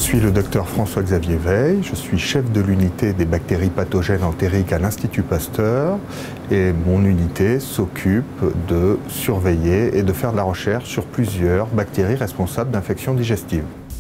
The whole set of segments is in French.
suis le docteur François-Xavier Veil, je suis chef de l'unité des bactéries pathogènes entériques à l'Institut Pasteur et mon unité s'occupe de surveiller et de faire de la recherche sur plusieurs bactéries responsables d'infections digestives.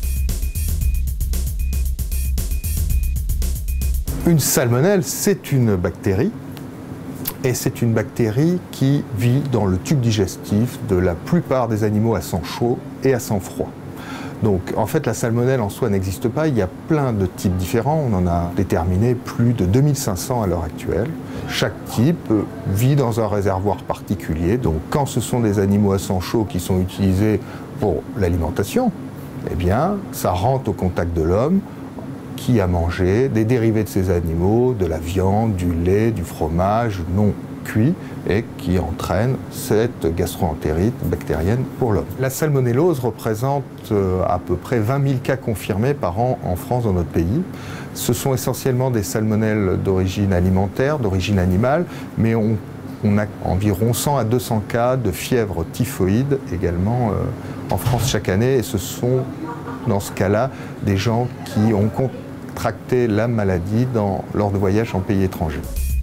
Une salmonelle, c'est une bactérie et c'est une bactérie qui vit dans le tube digestif de la plupart des animaux à sang chaud et à sang froid. Donc en fait la salmonelle en soi n'existe pas, il y a plein de types différents, on en a déterminé plus de 2500 à l'heure actuelle. Chaque type vit dans un réservoir particulier, donc quand ce sont des animaux à sang chaud qui sont utilisés pour l'alimentation, eh bien ça rentre au contact de l'homme qui a mangé des dérivés de ces animaux, de la viande, du lait, du fromage non cuit et qui entraîne cette gastro-entérite bactérienne pour l'homme. La salmonellose représente à peu près 20 000 cas confirmés par an en France dans notre pays. Ce sont essentiellement des salmonelles d'origine alimentaire, d'origine animale, mais on a environ 100 à 200 cas de fièvre typhoïde également en France chaque année et ce sont dans ce cas-là des gens qui ont contracté la maladie lors de voyages en pays étrangers.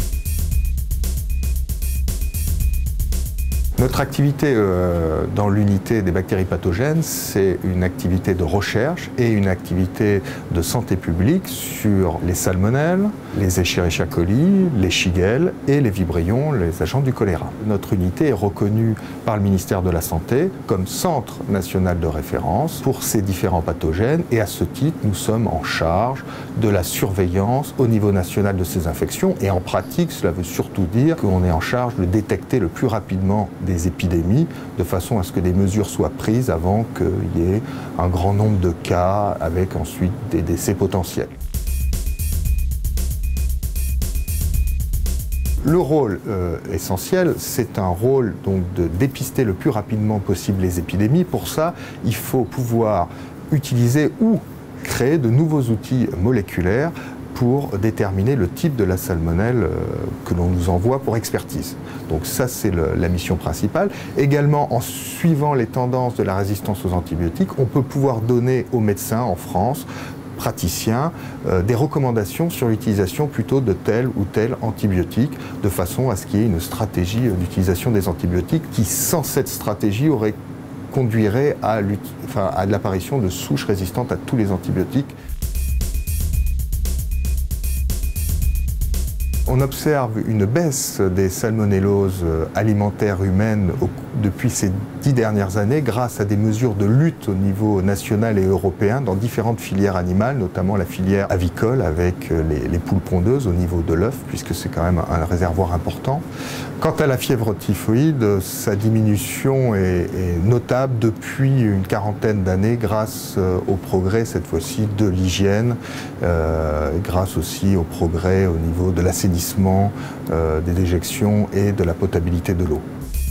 Notre activité dans l'unité des bactéries pathogènes, c'est une activité de recherche et une activité de santé publique sur les salmonelles, les Escherichia coli, les shigelles et les vibrions, les agents du choléra. Notre unité est reconnue par le ministère de la Santé comme centre national de référence pour ces différents pathogènes et à ce titre, nous sommes en charge de la surveillance au niveau national de ces infections et en pratique, cela veut surtout dire qu'on est en charge de détecter le plus rapidement des épidémies, de façon à ce que des mesures soient prises avant qu'il y ait un grand nombre de cas avec ensuite des décès potentiels. Le rôle essentiel, c'est un rôle donc de dépister le plus rapidement possible les épidémies. Pour ça, il faut pouvoir utiliser ou créer de nouveaux outils moléculaires pour déterminer le type de la salmonelle que l'on nous envoie pour expertise. Donc ça, c'est la mission principale. Également, en suivant les tendances de la résistance aux antibiotiques, on peut pouvoir donner aux médecins en France, praticiens, des recommandations sur l'utilisation plutôt de tel ou tel antibiotique, de façon à ce qu'il y ait une stratégie d'utilisation des antibiotiques qui, sans cette stratégie, conduirait à l'apparition de souches résistantes à tous les antibiotiques. On observe une baisse des salmonelloses alimentaires humaines depuis ces 10 dernières années grâce à des mesures de lutte au niveau national et européen dans différentes filières animales, notamment la filière avicole avec les poules pondeuses au niveau de l'œuf, puisque c'est quand même un réservoir important. Quant à la fièvre typhoïde, sa diminution est notable depuis une quarantaine d'années grâce au progrès, cette fois-ci, de l'hygiène, grâce aussi au progrès au niveau de l'assainissement, des déjections et de la potabilité de l'eau.